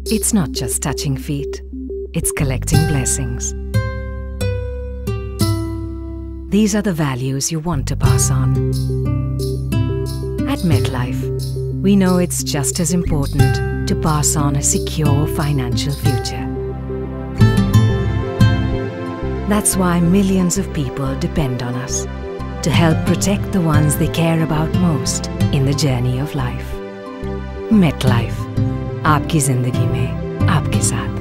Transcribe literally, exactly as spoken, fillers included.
It's not just touching feet, it's collecting blessings. These are the values you want to pass on. At MetLife, we know it's just as important to pass on a secure financial future. That's why millions of people depend on us to help protect the ones they care about most in the journey of life. MetLife, आपकी जिंदगी में आपके साथ.